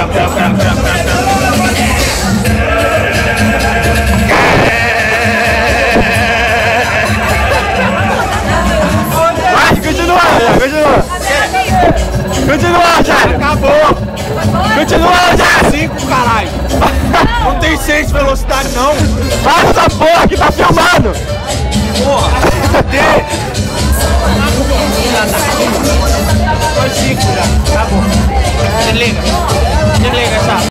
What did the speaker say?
Vai, continua, continua, Jair. Acabou. Continua, Jair. 5, caralho. Não tem 6 velocidade, não. Para essa porra que tá filmando. Porra, cadê? Só 5 já. Acabou. Desliga. Desliga, chapa.